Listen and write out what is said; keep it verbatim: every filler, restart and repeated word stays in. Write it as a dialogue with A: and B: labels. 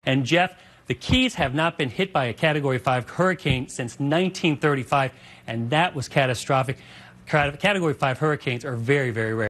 A: And Jeff, the Keys have not been hit by a Category five hurricane since nineteen thirty-five, and that was catastrophic. Category five hurricanes are very, very rare.